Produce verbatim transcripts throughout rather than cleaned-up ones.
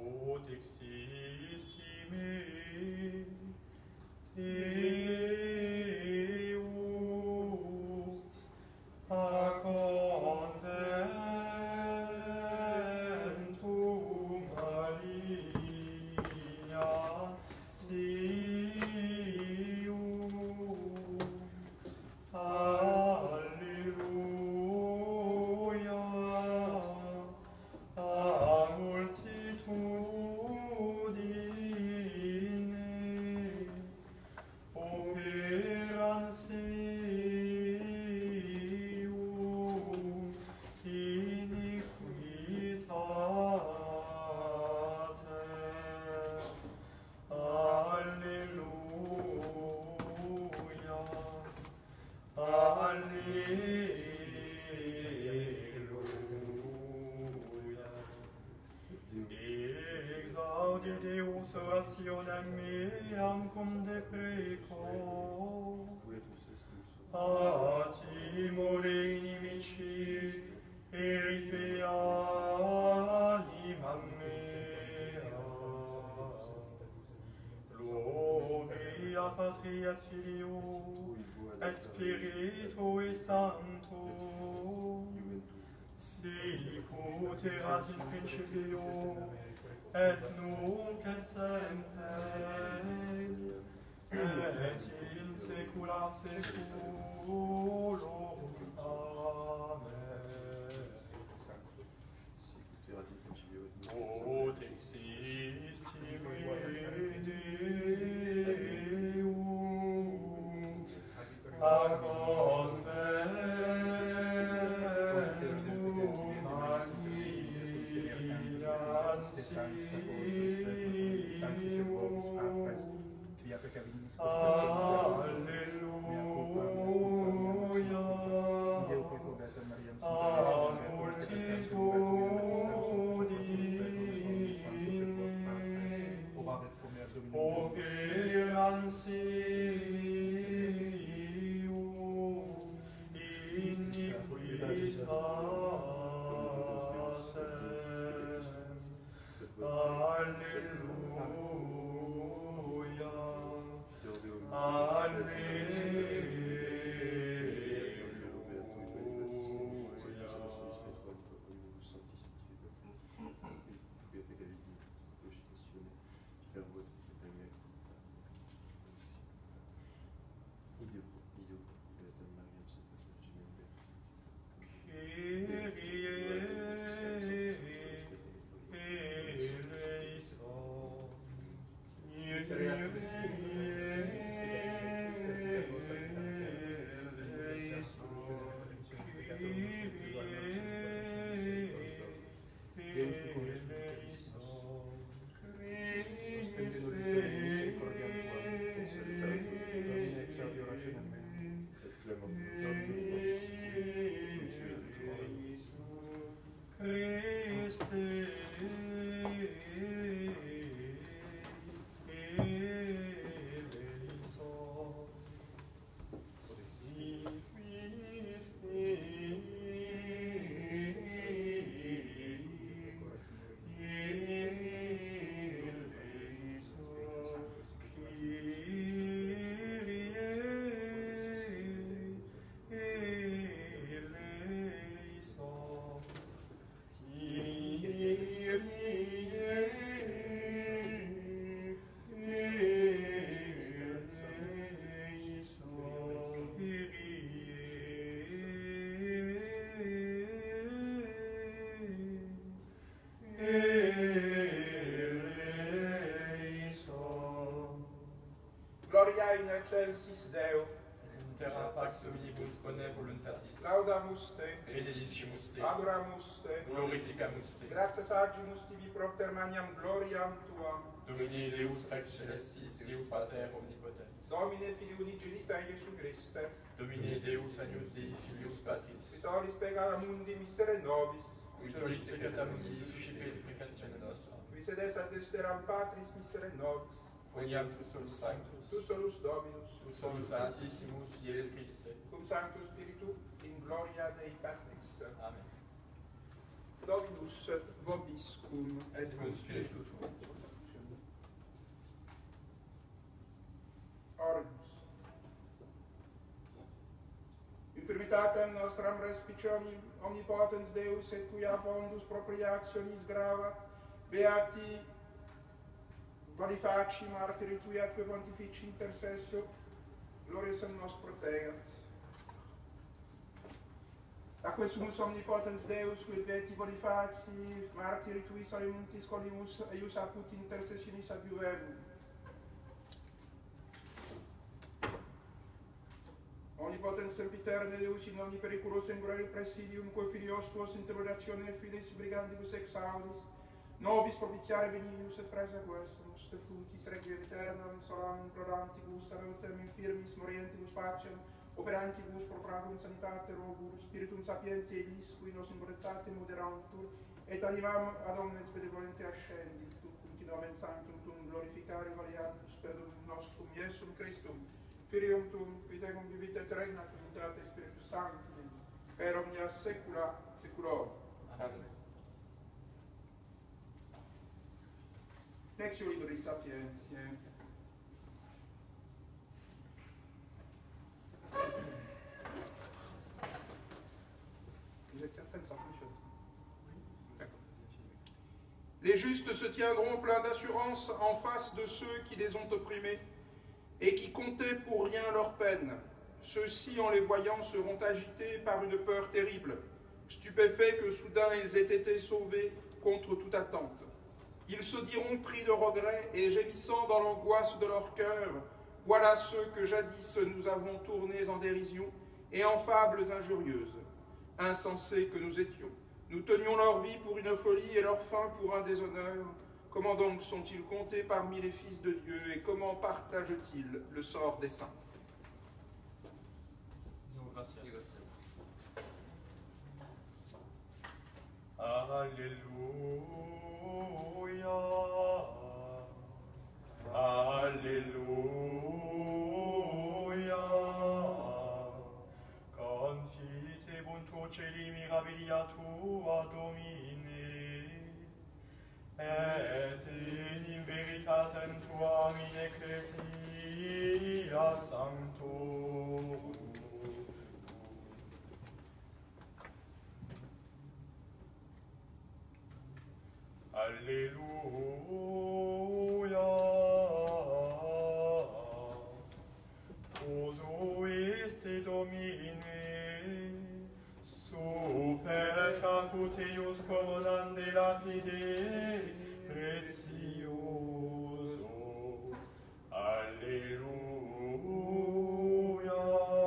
Orationem meam cum de preco, a timore inimici, eripe animam mea. Gloria Patria Filio, et Spiritui Sancto, sic ut erat in principio, et nunc et semper, et in saecula saeculorum. Amen. Ut existi Deus, ad conventum Alleluia. Ad multitudine operan sium iniquitatem. Alleluia. Gloria in excelsis Deo. Et in terra pax omnibus bone voluntatis. Laudamus te. Benedicimus te. Adoramus te. Glorificamus te. Gratias agimus tibi propter maniam gloriam tuam. Domine Deus Rex Celestis, Deus Pater Omnipotens. Domine Filii Unigenita Iesu Christe. Domine Deus Agnus Dei Filius Patris. Qui tollis pecata mundi misere nobis. Qui tollis peccata mundi suscipet precatione nostra. Qui sedes ad esteram Patris misere nobis. Quoniam tu solus sanctus. Tu solus Dominus. Tu solus Santissimus Iesus Christe. Cum Sanctus Spiritu in gloria Dei Patris. Amen. Dominus vobiscum. Et cum spiritu tuo. Ormus. Infirmitatem nostram respicionim omnipotens Deus et quia bondus propriationis gravat, beati Bonifaci, martiri tui atque pontifici intercessio, glorious in nos protegat. Acque sumus omnipotens Deus, quid beati Bonifaci, martiri tui salimuntis colimus, eius apud intercessionis adjuvemum. Omnipotens sempiterne Deus in omni periculos ingurari presidium, quo filios tuos interrogatione fides brigandibus exaudis, nobis propitiare benignus et praesaguessemus, te frutis requiem aeternam, solam implorantibus, tarotem infirmis morientibus facem, operantibus pro fratum sanitate robur, spiritum sapientiae elis, qui nos imbrezate moderantur, et animam ad omnes benevolente ascendit, tu continuam sanctum tum glorificare valiantus per Dominum nostrum, Iesum Christum, Filium tum, qui tecum vivit et regnat unitate Spiritus Sancti, per omnia saecula saeculorum. Amen. Lectio Libri Sapientiae. Vous êtes certain que ça fonctionne? D'accord. Les justes se tiendront pleins d'assurance en face de ceux qui les ont opprimés et qui comptaient pour rien leur peine. Ceux-ci, en les voyant, seront agités par une peur terrible, stupéfaits que soudain ils aient été sauvés contre toute attente. Ils se diront pris de regret et gémissant dans l'angoisse de leur cœur, voilà ceux que jadis nous avons tournés en dérision et en fables injurieuses. Insensés que nous étions, nous tenions leur vie pour une folie et leur fin pour un déshonneur. Comment donc sont-ils comptés parmi les fils de Dieu et comment partagent-ils le sort des saints? Alléluia, Alléluia, confitebuntur celi mirabilia tua Domine, et in veritatem tuam in ecclesia sanctorum. Alleluia. Posuiste Domine, super caput eius commodande lapide prezioso. Alleluia.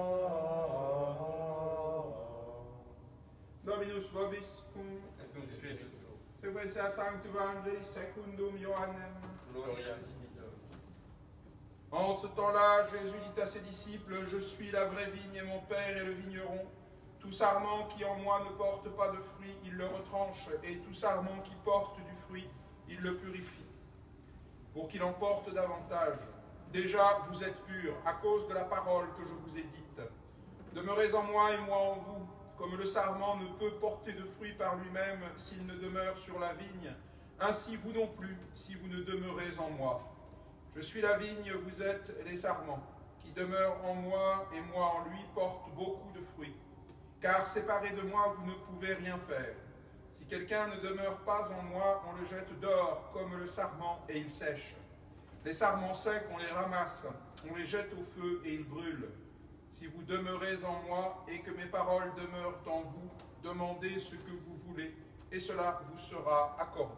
Dominus vobiscum. Et cum spiritu tuo. Sequentia Sanctum Evangelis secundum Ioannem. Gloria tibi Deo. En ce temps-là, Jésus dit à ses disciples, « Je suis la vraie vigne et mon Père est le vigneron. Tout sarment qui en moi ne porte pas de fruit, il le retranche, et tout sarment qui porte du fruit, il le purifie, pour qu'il en porte davantage. Déjà, vous êtes purs, à cause de la parole que je vous ai dite. Demeurez en moi et moi en vous, comme le sarment ne peut porter de fruit par lui-même s'il ne demeure sur la vigne, ainsi vous non plus, si vous ne demeurez en moi. Je suis la vigne, vous êtes les sarments. Qui demeure en moi et moi en lui porte beaucoup de fruits. Car séparés de moi, vous ne pouvez rien faire. Si quelqu'un ne demeure pas en moi, on le jette dehors comme le sarment et il sèche. Les sarments secs, on les ramasse, on les jette au feu et ils brûlent. Si vous demeurez en moi et que mes paroles demeurent en vous, demandez ce que vous voulez et cela vous sera accordé.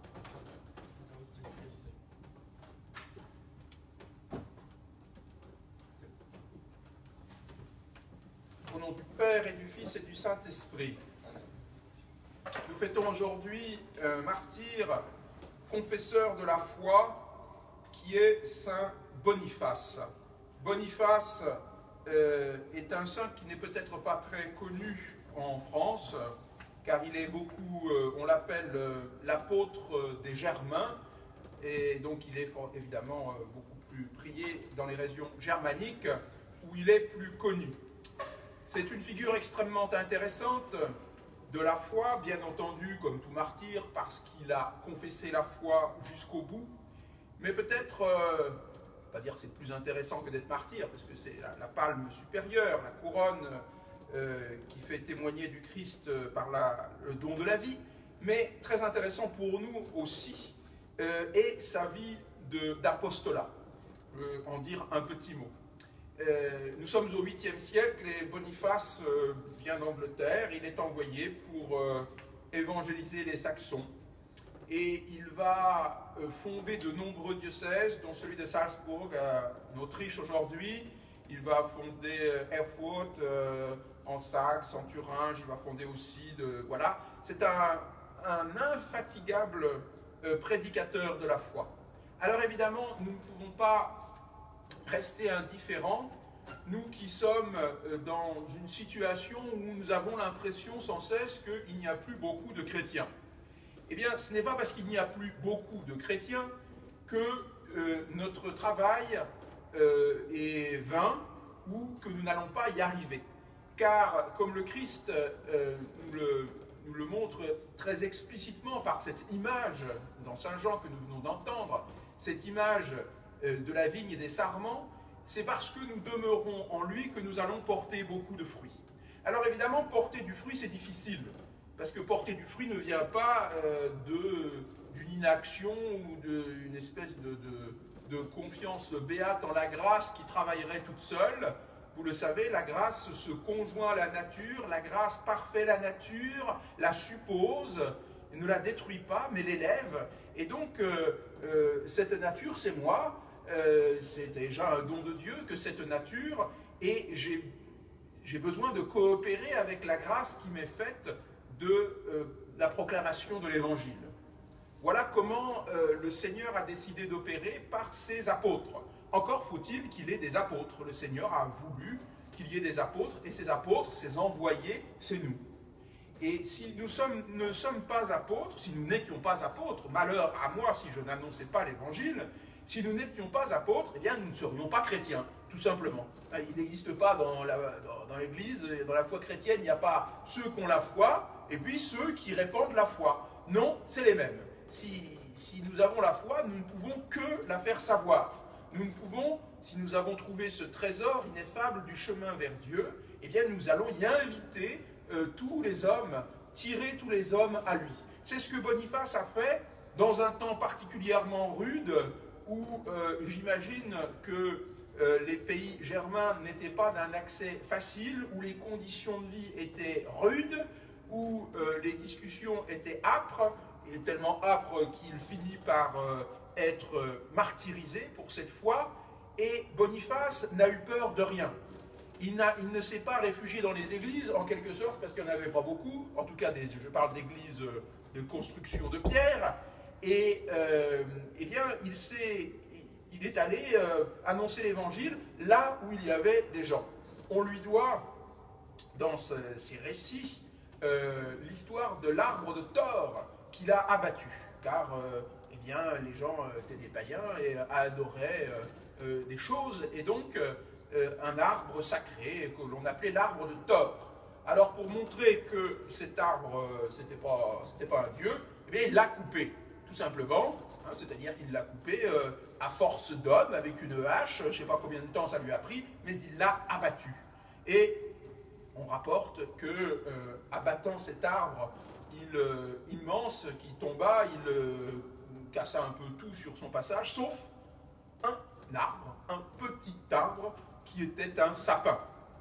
Au nom du Père et du Fils et du Saint-Esprit. Nous fêtons aujourd'hui un martyr, confesseur de la foi, qui est Saint Boniface. Boniface euh, est un saint qui n'est peut-être pas très connu en France, car il est beaucoup, euh, on l'appelle euh, l'apôtre des Germains, et donc il est évidemment euh, beaucoup plus prié dans les régions germaniques, où il est plus connu. C'est une figure extrêmement intéressante de la foi, bien entendu, comme tout martyr, parce qu'il a confessé la foi jusqu'au bout, mais peut-être, euh, pas dire que c'est plus intéressant que d'être martyr, parce que c'est la, la palme supérieure, la couronne euh, qui fait témoigner du Christ par la, le don de la vie, mais très intéressant pour nous aussi, euh, est sa vie d'apostolat. Je veux en dire un petit mot. Euh, nous sommes au huitième siècle et Boniface euh, vient d'Angleterre. Il est envoyé pour euh, évangéliser les Saxons. Et il va euh, fonder de nombreux diocèses, dont celui de Salzbourg, euh, en Autriche aujourd'hui. Il va fonder euh, Erfurt, euh, en Saxe, en Thuringe. Il va fonder aussi de... Voilà. C'est un, un infatigable euh, prédicateur de la foi. Alors évidemment, nous ne pouvons pas rester indifférents, nous qui sommes dans une situation où nous avons l'impression sans cesse qu'il n'y a plus beaucoup de chrétiens. Eh bien, ce n'est pas parce qu'il n'y a plus beaucoup de chrétiens que euh, notre travail euh, est vain ou que nous n'allons pas y arriver. Car, comme le Christ euh, nous, le, nous le montre très explicitement par cette image dans Saint Jean que nous venons d'entendre, cette image de la vigne et des sarments, c'est parce que nous demeurons en lui que nous allons porter beaucoup de fruits. Alors évidemment, porter du fruit, c'est difficile, parce que porter du fruit ne vient pas euh, d'une inaction ou d'une espèce de, de, de confiance béate en la grâce qui travaillerait toute seule. Vous le savez, la grâce se conjoint à la nature, la grâce parfait la nature, la suppose, ne la détruit pas, mais l'élève. Et donc, euh, euh, cette nature, c'est moi, euh, c'est déjà un don de Dieu que cette nature, et j'ai besoin de coopérer avec la grâce qui m'est faite de euh, la proclamation de l'Évangile. Voilà comment euh, le Seigneur a décidé d'opérer par ses apôtres. Encore faut-il qu'il ait des apôtres. Le Seigneur a voulu qu'il y ait des apôtres, et ces apôtres, ces envoyés, c'est nous. Et si nous sommes, ne sommes pas apôtres, si nous n'étions pas apôtres, malheur à moi si je n'annonçais pas l'Évangile, si nous n'étions pas apôtres, eh bien nous ne serions pas chrétiens, tout simplement. Il n'existe pas dans l'Église, dans, dans la foi chrétienne, il n'y a pas ceux qui ont la foi, et puis ceux qui répandent la foi. Non, c'est les mêmes. Si, si nous avons la foi, nous ne pouvons que la faire savoir. Nous ne pouvons, si nous avons trouvé ce trésor ineffable du chemin vers Dieu, eh bien nous allons y inviter euh, tous les hommes, tirer tous les hommes à lui. C'est ce que Boniface a fait dans un temps particulièrement rude, où euh, j'imagine que euh, les pays germains n'étaient pas d'un accès facile, où les conditions de vie étaient rudes, où euh, les discussions étaient âpres, et tellement âpres qu'il finit par euh, être martyrisé pour cette foi, et Boniface n'a eu peur de rien. Il, il ne s'est pas réfugié dans les églises, en quelque sorte, parce qu'il n'y en avait pas beaucoup, en tout cas, des, je parle d'églises de construction de pierre, et euh, eh bien, il, est, il est allé euh, annoncer l'Évangile là où il y avait des gens. On lui doit, dans ce, ces récits, euh, l'histoire de l'arbre de Thor qu'il a abattu, car euh, eh bien, les gens étaient des païens et adoraient euh, euh, des choses, et donc euh, un arbre sacré que l'on appelait l'arbre de Thor. Alors pour montrer que cet arbre, euh, c'était pas, c'était pas un dieu, eh bien, il l'a coupé, tout simplement, hein, c'est-à-dire qu'il l'a coupé euh, à force d'homme, avec une hache, je ne sais pas combien de temps ça lui a pris, mais il l'a abattu. Et on rapporte que, euh, abattant cet arbre il, euh, immense qui tomba, il euh, cassa un peu tout sur son passage, sauf un arbre, un petit arbre qui était un sapin.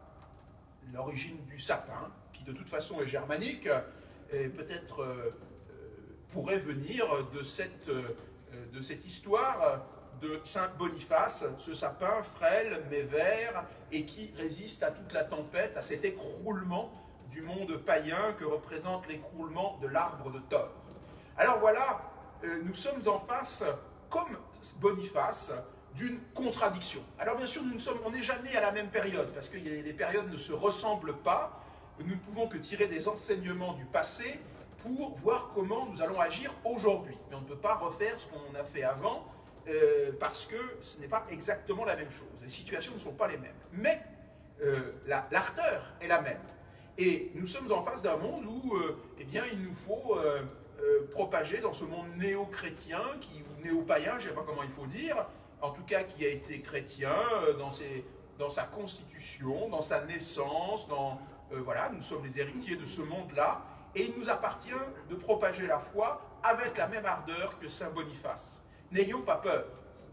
L'origine du sapin, qui de toute façon est germanique, et peut-être euh, pourrait venir de cette, euh, de cette histoire de Saint Boniface, ce sapin frêle mais vert et qui résiste à toute la tempête, à cet écroulement du monde païen que représente l'écroulement de l'arbre de Thor. Alors voilà, euh, nous sommes en face, comme Boniface, d'une contradiction. Alors bien sûr, nous ne sommes, on n'est jamais à la même période, parce que les périodes ne se ressemblent pas. Nous ne pouvons que tirer des enseignements du passé pour voir comment nous allons agir aujourd'hui. Mais on ne peut pas refaire ce qu'on a fait avant, euh, parce que ce n'est pas exactement la même chose. Les situations ne sont pas les mêmes. Mais euh, la, l'ardeur est la même. Et nous sommes en face d'un monde où euh, eh bien, il nous faut euh, euh, propager dans ce monde néo-chrétien, qui, ou néo-païen, je ne sais pas comment il faut dire, en tout cas qui a été chrétien euh, dans, ses, dans sa constitution, dans sa naissance, dans, euh, voilà, nous sommes les héritiers de ce monde-là, et il nous appartient de propager la foi avec la même ardeur que saint Boniface. N'ayons pas peur.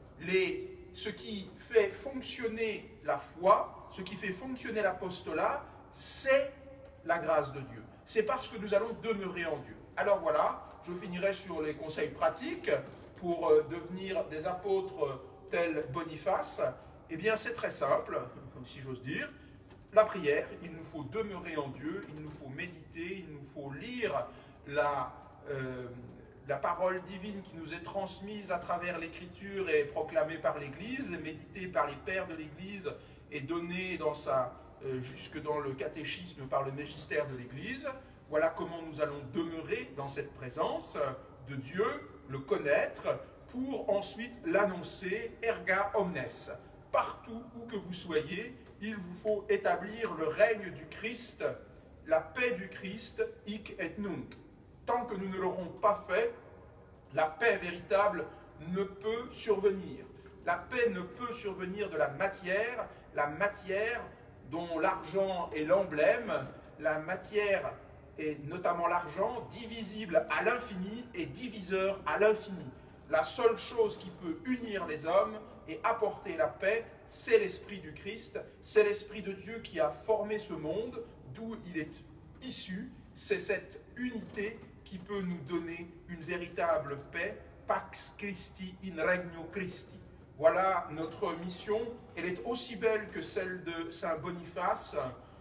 Les, ce qui fait fonctionner la foi, ce qui fait fonctionner l'apostolat, c'est la grâce de Dieu. C'est parce que nous allons demeurer en Dieu. Alors voilà, je finirai sur les conseils pratiques pour euh, devenir des apôtres tels Boniface. Eh bien, c'est très simple, si j'ose dire. La prière, il nous faut demeurer en Dieu, il nous faut méditer, il nous faut lire la, euh, la parole divine qui nous est transmise à travers l'Écriture et proclamée par l'Église, méditée par les pères de l'Église et donnée dans sa, euh, jusque dans le catéchisme par le magistère de l'Église. Voilà comment nous allons demeurer dans cette présence de Dieu, le connaître, pour ensuite l'annoncer erga omnes. Partout où que vous soyez, il vous faut établir le règne du Christ, la paix du Christ, hic et nunc. Tant que nous ne l'aurons pas fait, la paix véritable ne peut survenir. La paix ne peut survenir de la matière, la matière dont l'argent est l'emblème, la matière, et notamment l'argent, divisible à l'infini et diviseur à l'infini. La seule chose qui peut unir les hommes et apporter la paix, c'est l'Esprit du Christ, c'est l'Esprit de Dieu qui a formé ce monde, d'où il est issu. C'est cette unité qui peut nous donner une véritable paix, Pax Christi in Regno Christi. Voilà notre mission, elle est aussi belle que celle de saint Boniface,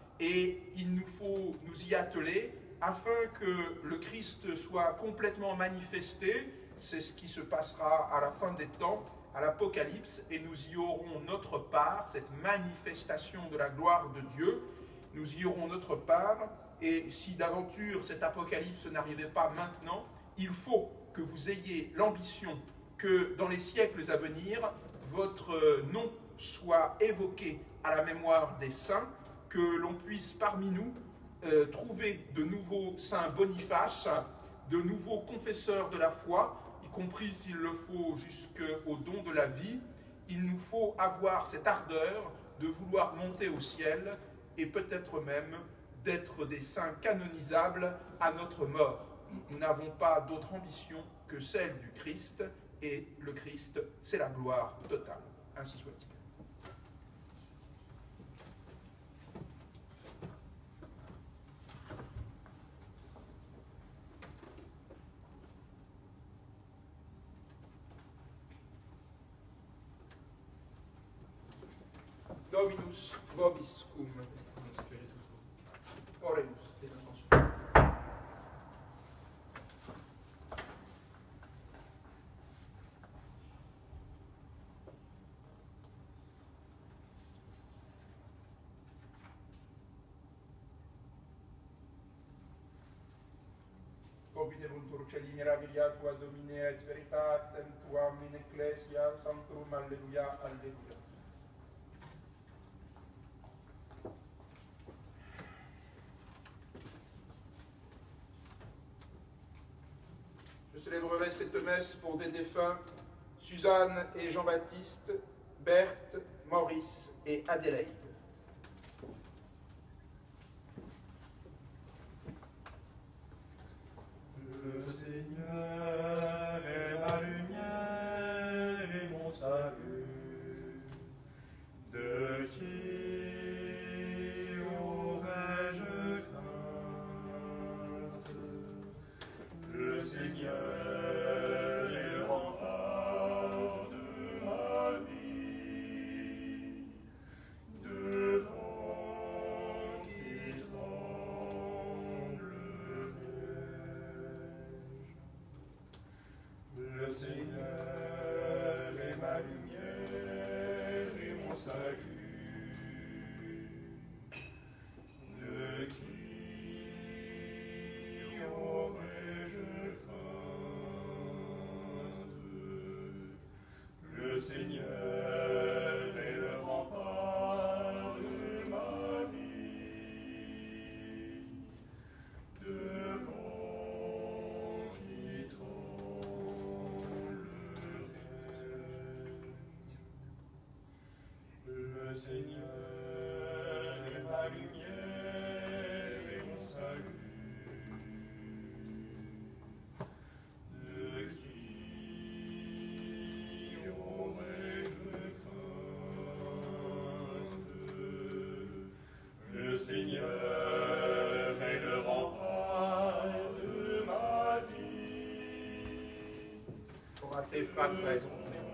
et il nous faut nous y atteler afin que le Christ soit complètement manifesté. C'est ce qui se passera à la fin des temps, à l'Apocalypse, et nous y aurons notre part, cette manifestation de la gloire de Dieu, nous y aurons notre part, et si d'aventure cet Apocalypse n'arrivait pas maintenant, il faut que vous ayez l'ambition que dans les siècles à venir, votre nom soit évoqué à la mémoire des saints, que l'on puisse parmi nous euh, trouver de nouveaux saints Boniface, de nouveaux confesseurs de la foi, y compris s'il le faut jusqu'au don de la vie. Il nous faut avoir cette ardeur de vouloir monter au ciel et peut-être même d'être des saints canonisables à notre mort. Nous n'avons pas d'autre ambition que celle du Christ, et le Christ, c'est la gloire totale. Ainsi soit-il. Dominus vobiscum. Oremus, tes intentions. Confiderunt celi mirabilia tua Domine et veritatem tuam in ecclesia sanctum. Alleluia, alleluia. Je célébrerai cette messe pour des défunts, Suzanne et Jean-Baptiste, Berthe, Maurice et Adélaïde. Le Seigneur est ma lumière et mon salut. De qui aurais-je crainte? Le Seigneur est le rempart de ma vie. Devant qui tremblerai-je? Le Seigneur est ma lumière et mon salut. De qui aurais-je crainte? Le Seigneur est le rempart de ma vie. Seigneur est ma lumière et mon salut. De qui aurais-je crainte? Le Seigneur est le rempart de ma vie. Pour à tes frappes, frère.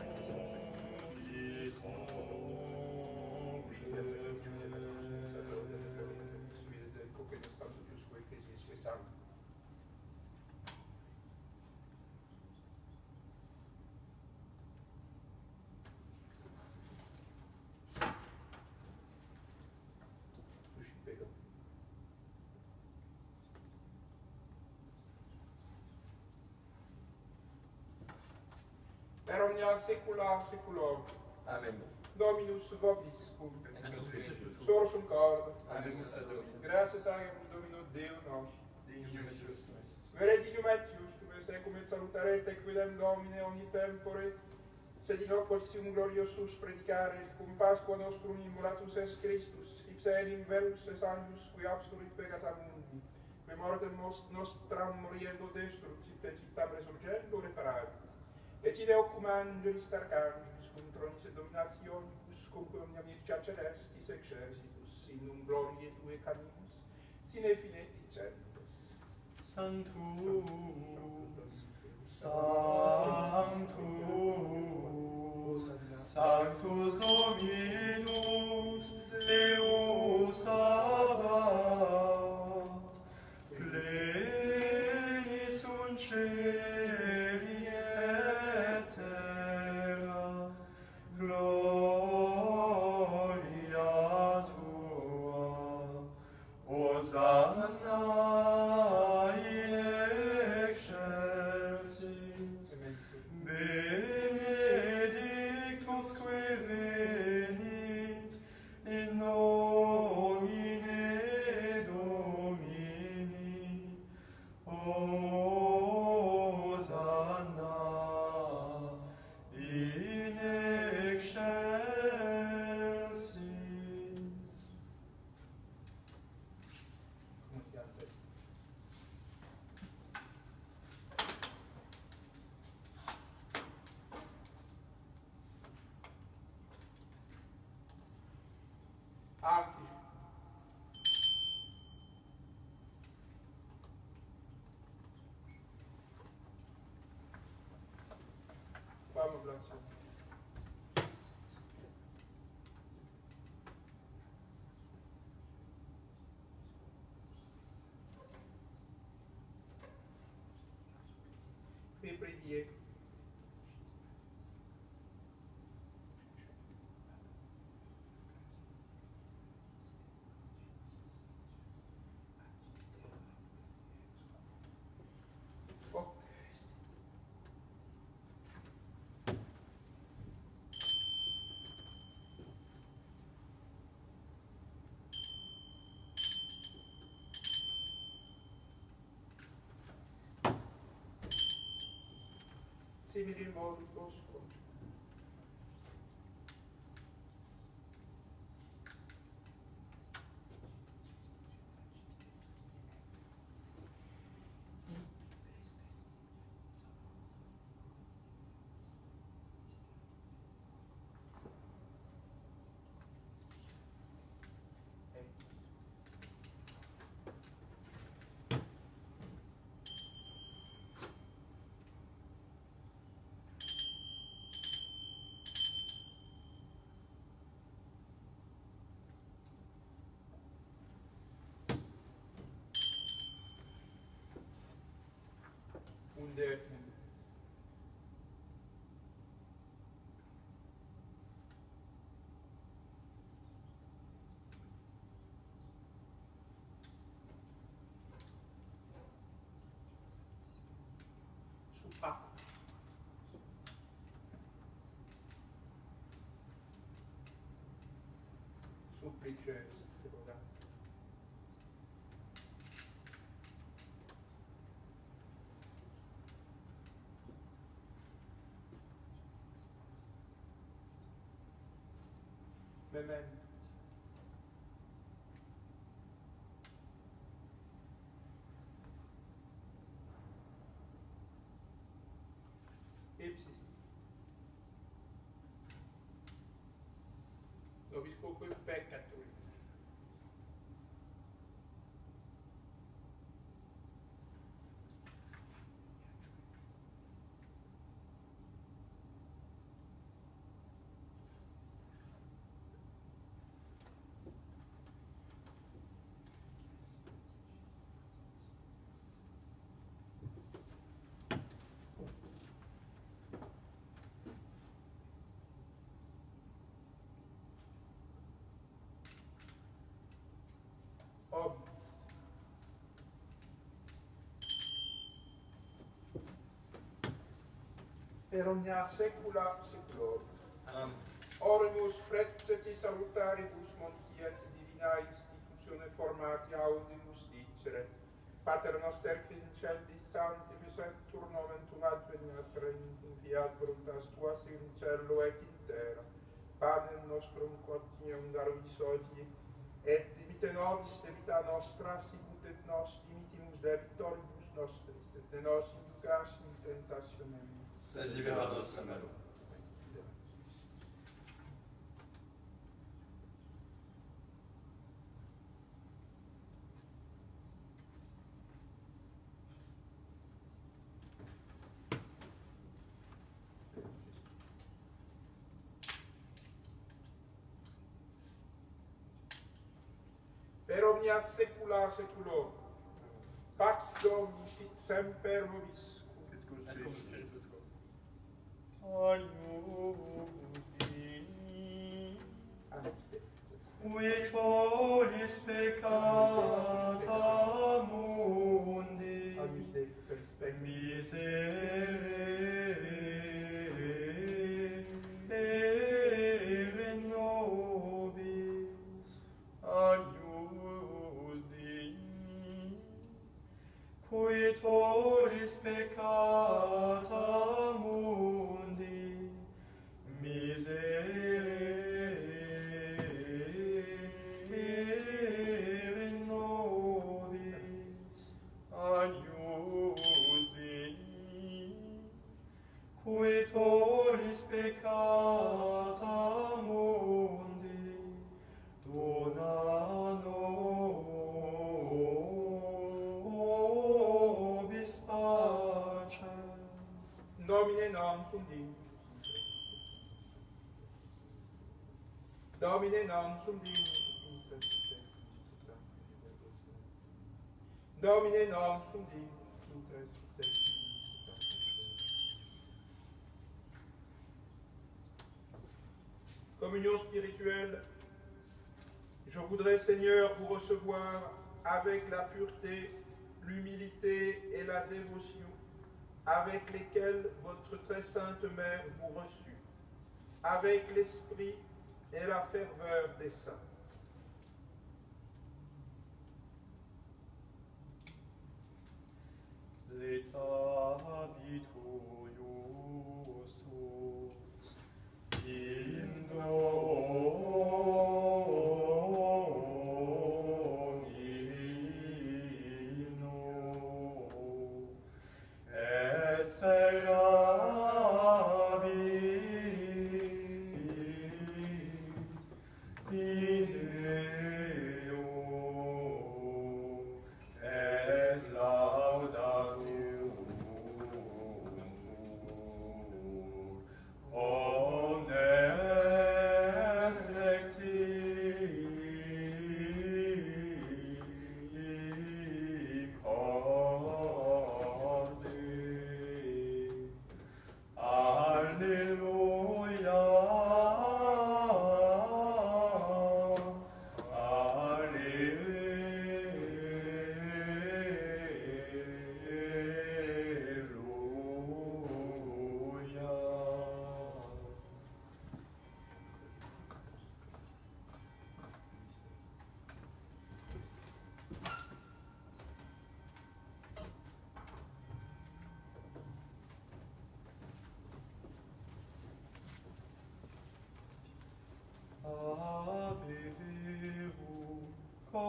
Per omnia secula seculorum. Amen. Dominus vobiscum. Et nos spiritus. Sorsum corde. Abemus ad Domino. Gracias agimus Domino Deo nostro. Dignum Iesus est. Vere dignum etius, cum est secum et salutarete quidem Domine omni tempore, sed in hoc possium gloriosus predicare, cum Pasqua nostrum immolatus est Christus, ipse enim verus es angius, qui absturit pegata mundi, que mortem nostram moriendo destrucit, et vitam resurgendo reparavit. Et ide cum angelis carcangelis, cum tronis et dominationibus, cum omnia mircia celestis exercitus, in num gloriae tue canimus, sine fine dicentes. Sanctus, Sanctus, Sanctus Dominus, Deus Sabaoth, pleni sunt celi et terra, gloria tua, Hosanna in excelsis, benedictus que venit in nomine Domini, Hosanna in excelsis. Cum siate? Anche. Fam oblation. Qui predie. Ok. Simili modus cum. Unde et mundo. Supa. Supplices, secondo. memento. Ipsis. Nobis quoque peccatoribus. Omnis. Per omnia saecula saeculorum. Amen. Oremus preceti salutaribus montiet divina institutione formati audimus dicere. Pater noster qui in celis sanctificetur et nomen tuum adveniat regnum tuum, fiat voluntas tua sicut in cielo et in terra. Panem nostrum quotidianum da nobis hodie, et dimite nobis debita nostra, sicut et nos dimitimus debitoribus nostris, et ne nos inducas in tentationem, sed libera nos a malo. Per omnia saecula saeculorum. Pax Domini sit semper vobiscum. Et cum spiritu tuo. Agnus Dei, Agnus Dei. qui tollis peccata mundi, Agnus Dei, tollis peccata. miserere nobis. Agnus Dei, qui tollis peccata mundi, miserere nobis. Agnus Dei, qui tollis peccata mundi, dona nobis pacem. Domine non sum Deus. Domine non sum Deus. Domine non sum Deus. Communion spirituelle. Je voudrais, Seigneur, vous recevoir avec la pureté, l'humilité et la dévotion avec lesquelles votre très sainte mère vous reçut, avec l'esprit et la ferveur des saints. Leta habitur justus in Domino, et speravi in Deo, et laudatur omnes recti corde.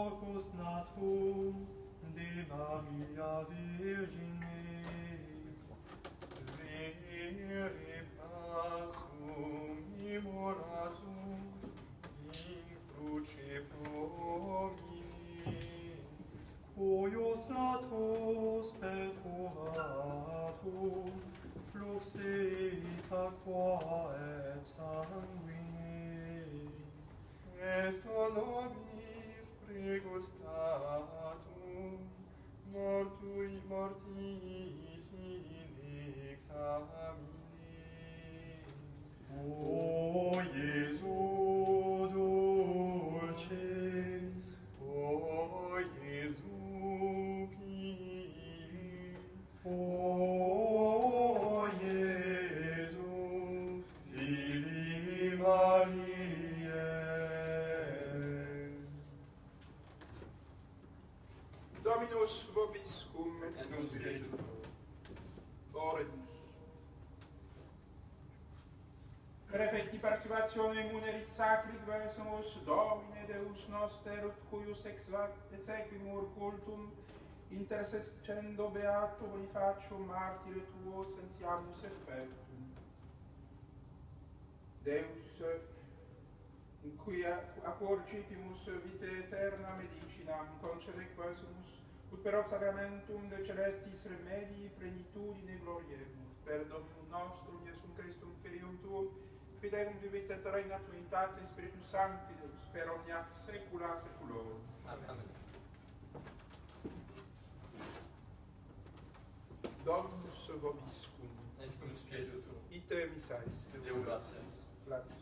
locus natum de Maria Virgine, vere pasum immolatum in cruce promini, cuius latus perforatum fluxit aqua et sanguine, est nobis pregustatum mortui mortis in examine. O Iesu dulcis, o Iesu pii, o Iesu Filii Mariae. Dominus vobiscum et Et cum spiritu tuo. Oremus. Prefecti participatione muneris sacri versumus Domine Deus noster, ut cuius exequimur cultum, intercescendo beato Bonifacio martire tuo sensiamus effectum. Deus, in cui accorcipimus vitae aeterna medicinam, concede quesumus, ut per hoc sacramentum de celestis remedii plenitudine gloriemus, per Dominum nostrum Iesum Christum Filium tuum, fideum vivit et regnat unitate Spiritus Sancti Deus, per omnia saecula saeculorum. Amen. Dominus vobiscum, Et cum spiritu tuo. ite missais, Deo gratias. Flatus.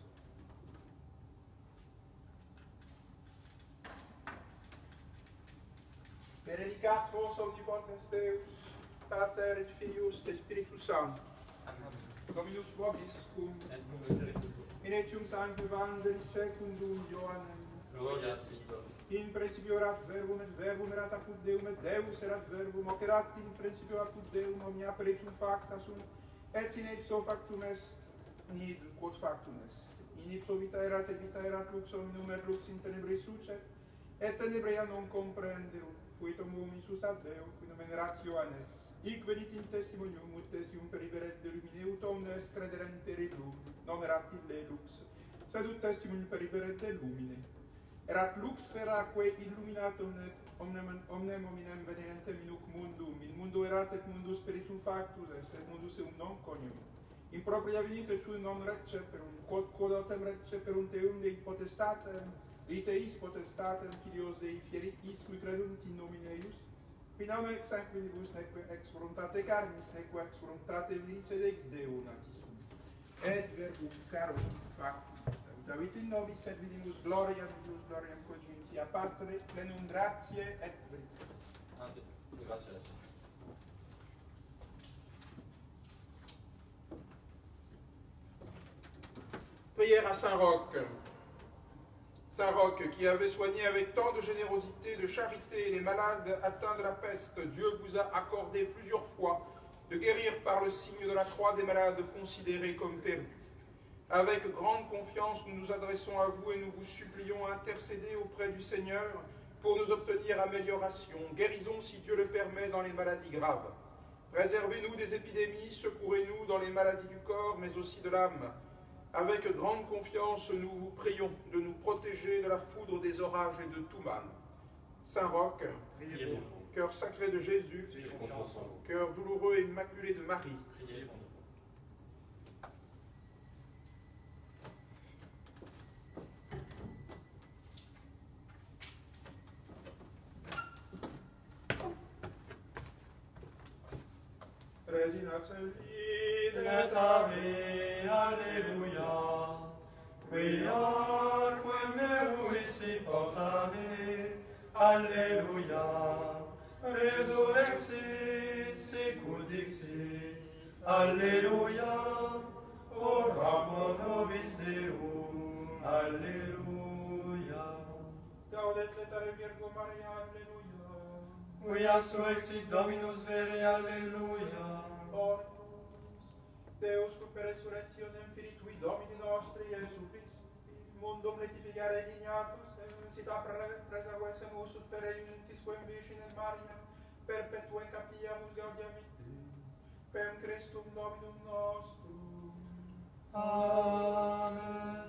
Benedicat vos omnipotens Deus, Pater et Filius et Spiritus Sanctus. Amen. Dominus vobiscum, Et cum spiritu tuo. in etium Sancti Evangelii secundum Ioannem. Gloria a te, Domine. In principio erat verbum, et verbum erat apud Deum, et Deus erat verbum, hoc erat in principio apud Deum, omnia per ipsum facta sunt, et in ipso factum est, nihil quod factum est. In ipso vita erat, et vita erat lux omnium, et lux in tenebris sucet, et tenebria non comprenderunt. Fuit omum Iesus ad Deo, qui nomen erat Ioannes. Hic venit in testimonium, ut testium periberet de lumine, ut omnes crederent per illum, non erat ille lux, sed ut testimonium periberet de lumine. Erat lux feraque illuminatum omnem, omnem hominem venientem in huc mundum. In mundo erat et mundus spiritum factus est, et mundus eum non conium. In propria venit et sui non receperunt, quod quod autem receperunt eum Dei potestatem, Dei teis potestatem, filios Dei fieri, iscui credunt in nomine eius, qui non ex sanguinibus, neque ex voluntate carnis, neque ex voluntate viris, sed ex Deo natis sunt. Et verbum caro factus. Davit in nobis et vidimus gloriam, vidimus gloriam cogiuntia Patre, plenum gratiae et veritatis. Ade. Gratias. Prière à Saint Roch. Saint Roch, qui avait soigné avec tant de générosité, de charité les malades atteints de la peste, Dieu vous a accordé plusieurs fois de guérir par le signe de la croix des malades considérés comme perdus. Avec grande confiance, nous nous adressons à vous et nous vous supplions intercéder auprès du Seigneur pour nous obtenir amélioration, guérison si Dieu le permet dans les maladies graves. Préservez-nous des épidémies, secourez-nous dans les maladies du corps mais aussi de l'âme. Avec grande confiance, nous vous prions de nous protéger de la foudre des orages et de tout mal. Saint Roch, Priez pour nous. cœur sacré de Jésus, J'ai confiance en vous. cœur douloureux et immaculé de Marie, Priez pour nous. Regina Celi, Et Ave, Alleluia, quiaque meruisi portare, Alleluia, resurrexit, sicut dixit, Alleluia, ora pro nobis Deum, Alleluia. Gaudet letare Virgo Maria, Alleluia. Quia surrexit Dominus vere, Alleluia. Ortus, Deus cum per resurrectionem Filii Tui Domini nostri, Iesu Christi, mundum letificare dignatus est, necessità preservasemus ut per eius intisque Virginem Mariam, perpetuae capiamus gaudia vitae, per Christum Dominum nostrum. Amen.